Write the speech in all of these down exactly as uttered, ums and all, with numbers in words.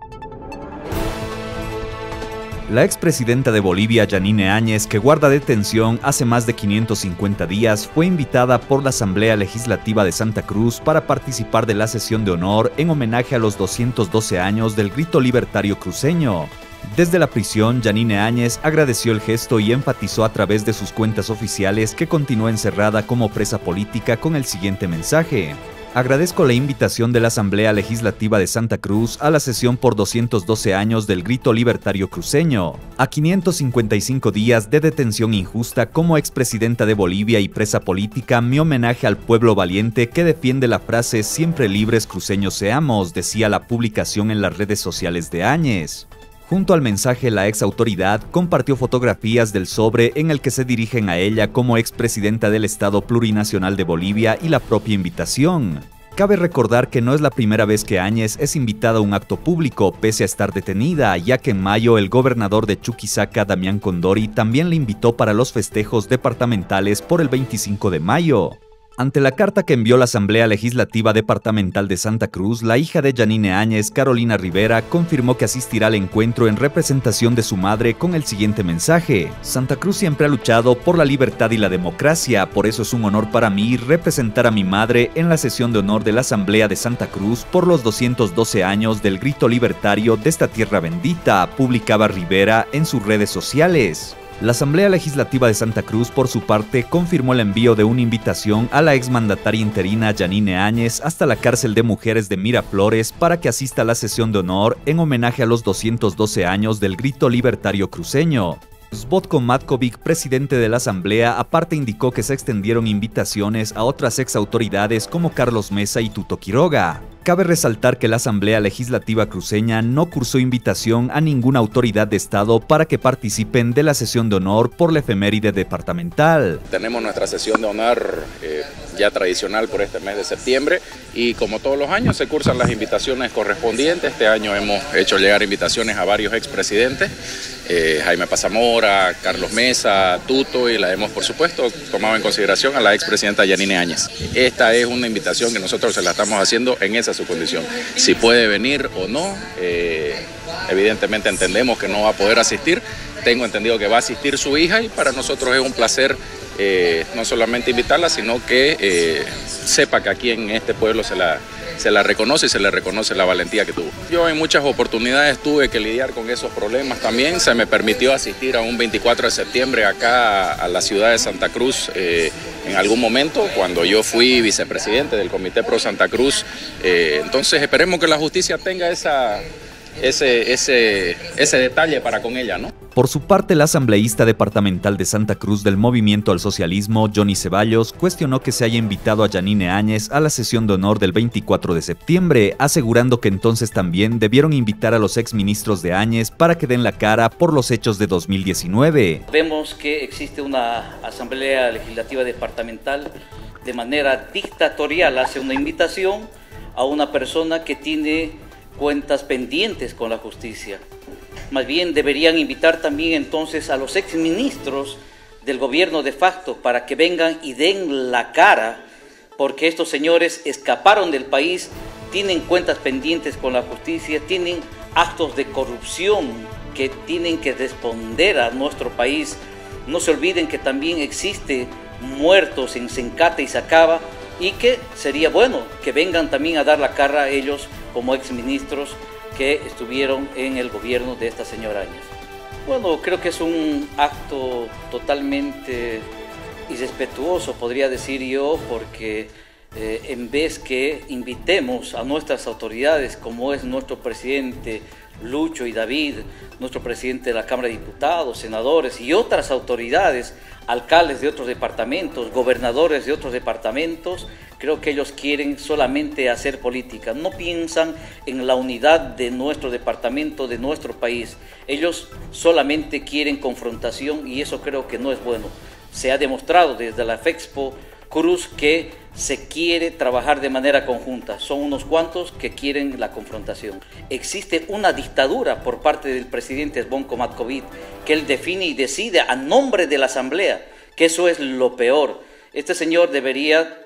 La expresidenta de Bolivia, Yanine Áñez, que guarda detención hace más de quinientos cincuenta días, fue invitada por la Asamblea Legislativa de Santa Cruz para participar de la sesión de honor en homenaje a los doscientos doce años del Grito Libertario cruceño. Desde la prisión, Yanine Áñez agradeció el gesto y enfatizó a través de sus cuentas oficiales que continúa encerrada como presa política con el siguiente mensaje: agradezco la invitación de la Asamblea Legislativa de Santa Cruz a la sesión por doscientos doce años del Grito Libertario cruceño. A quinientos cincuenta y cinco días de detención injusta como expresidenta de Bolivia y presa política, mi homenaje al pueblo valiente que defiende la frase "siempre libres cruceños seamos", decía la publicación en las redes sociales de Áñez. Junto al mensaje, la ex autoridad compartió fotografías del sobre en el que se dirigen a ella como expresidenta del Estado Plurinacional de Bolivia y la propia invitación. Cabe recordar que no es la primera vez que Áñez es invitada a un acto público, pese a estar detenida, ya que en mayo el gobernador de Chuquisaca, Damián Condori, también le invitó para los festejos departamentales por el veinticinco de mayo. Ante la carta que envió la Asamblea Legislativa Departamental de Santa Cruz, la hija de Yanine Áñez, Carolina Rivera, confirmó que asistirá al encuentro en representación de su madre con el siguiente mensaje: Santa Cruz siempre ha luchado por la libertad y la democracia, por eso es un honor para mí representar a mi madre en la sesión de honor de la Asamblea de Santa Cruz por los doscientos doce años del Grito Libertario de esta tierra bendita, publicaba Rivera en sus redes sociales. La Asamblea Legislativa de Santa Cruz, por su parte, confirmó el envío de una invitación a la exmandataria interina Yanine Áñez hasta la cárcel de mujeres de Miraflores para que asista a la sesión de honor en homenaje a los doscientos doce años del Grito Libertario cruceño. Zbotko Matkovic, presidente de la Asamblea, aparte indicó que se extendieron invitaciones a otras ex autoridades como Carlos Mesa y Tuto Quiroga. Cabe resaltar que la Asamblea Legislativa cruceña no cursó invitación a ninguna autoridad de Estado para que participen de la sesión de honor por la efeméride departamental. Tenemos nuestra sesión de honor eh, ya tradicional por este mes de septiembre y como todos los años se cursan las invitaciones correspondientes. Este año hemos hecho llegar invitaciones a varios expresidentes, eh, Jaime Pazamora, Carlos Mesa, Tuto, y la hemos por supuesto tomado en consideración a la expresidenta Yanine Áñez. Esta es una invitación que nosotros se la estamos haciendo en esa su condición. Si puede venir o no, eh, evidentemente entendemos que no va a poder asistir. Tengo entendido que va a asistir su hija y para nosotros es un placer eh, no solamente invitarla, sino que eh, sepa que aquí en este pueblo se la, se la reconoce y se le reconoce la valentía que tuvo. Yo en muchas oportunidades tuve que lidiar con esos problemas también. Se me permitió asistir a un veinticuatro de septiembre acá a la ciudad de Santa Cruz eh, en algún momento, cuando yo fui vicepresidente del Comité Pro Santa Cruz. Eh, entonces esperemos que la justicia tenga esa, ese, ese, ese detalle para con ella, ¿no? Por su parte, la asambleísta departamental de Santa Cruz del Movimiento al Socialismo, Johnny Ceballos, cuestionó que se haya invitado a Yanine Áñez a la sesión de honor del veinticuatro de septiembre, asegurando que entonces también debieron invitar a los exministros de Áñez para que den la cara por los hechos de dos mil diecinueve. Vemos que existe una asamblea legislativa departamental de manera dictatorial, hace una invitación a una persona que tiene cuentas pendientes con la justicia. Más bien deberían invitar también entonces a los exministros del gobierno de facto para que vengan y den la cara, porque estos señores escaparon del país, tienen cuentas pendientes con la justicia, tienen actos de corrupción que tienen que responder a nuestro país. No se olviden que también existe muertos en Sencate y Sacaba y que sería bueno que vengan también a dar la cara a ellos como exministros que estuvieron en el gobierno de esta señora Áñez. Bueno, creo que es un acto totalmente irrespetuoso, podría decir yo, porque eh, en vez que invitemos a nuestras autoridades, como es nuestro presidente Lucho y David, nuestro presidente de la Cámara de Diputados, senadores y otras autoridades, alcaldes de otros departamentos, gobernadores de otros departamentos, creo que ellos quieren solamente hacer política, no piensan en la unidad de nuestro departamento, de nuestro país. Ellos solamente quieren confrontación y eso creo que no es bueno. Se ha demostrado desde la FEXPO Cruz que se quiere trabajar de manera conjunta. Son unos cuantos que quieren la confrontación. Existe una dictadura por parte del presidente Zbotko Matkovic, que él define y decide a nombre de la Asamblea, que eso es lo peor. Este señor debería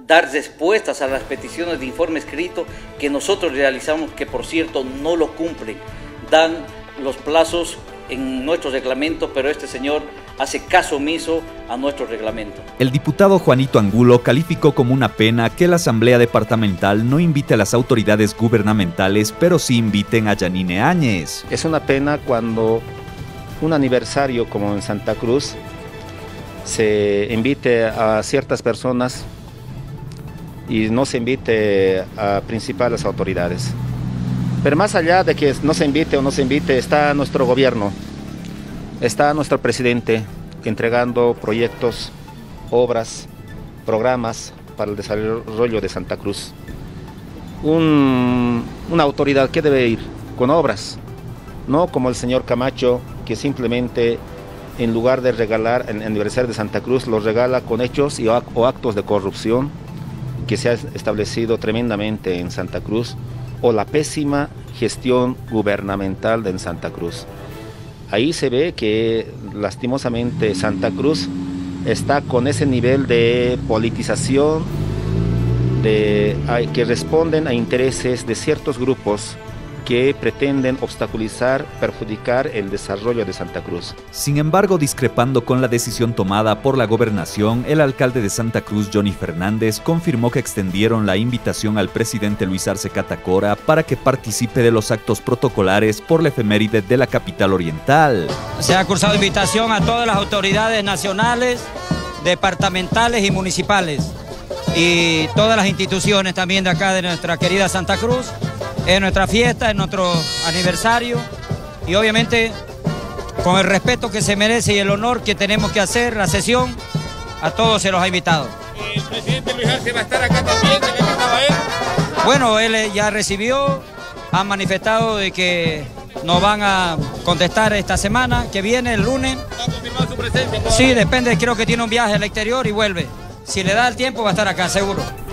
dar respuestas a las peticiones de informe escrito que nosotros realizamos, que por cierto no lo cumplen. Dan los plazos en nuestro reglamento, pero este señor hace caso omiso a nuestro reglamento. El diputado Juanito Angulo calificó como una pena que la Asamblea Departamental no invite a las autoridades gubernamentales, pero sí inviten a Yanine Áñez. Es una pena cuando un aniversario como en Santa Cruz se invite a ciertas personas y no se invite a principales autoridades. Pero más allá de que no se invite o no se invite, está nuestro gobierno, está nuestro presidente entregando proyectos, obras, programas para el desarrollo de Santa Cruz. Un, una autoridad que debe ir con obras, no como el señor Camacho, que simplemente en lugar de regalar el aniversario de Santa Cruz, lo regala con hechos y, o actos de corrupción que se ha establecido tremendamente en Santa Cruz, o la pésima gestión gubernamental de Santa Cruz. Ahí se ve que lastimosamente Santa Cruz está con ese nivel de politización de, que responden a intereses de ciertos grupos que pretenden obstaculizar, perjudicar el desarrollo de Santa Cruz. Sin embargo, discrepando con la decisión tomada por la gobernación, el alcalde de Santa Cruz, Johnny Fernández, confirmó que extendieron la invitación al presidente Luis Arce Catacora para que participe de los actos protocolares por la efeméride de la capital oriental. Se ha cursado invitación a todas las autoridades nacionales, departamentales y municipales, y todas las instituciones también de acá de nuestra querida Santa Cruz. Es nuestra fiesta, es nuestro aniversario y obviamente con el respeto que se merece y el honor que tenemos que hacer la sesión, a todos se los ha invitado. ¿El presidente Luis Arce va a estar acá también? ¿De qué estaba él? Bueno, él ya recibió, han manifestado de que nos van a contestar esta semana, que viene el lunes. ¿Ha confirmado su presencia? Sí, depende, creo que tiene un viaje al exterior y vuelve. Si le da el tiempo va a estar acá, seguro.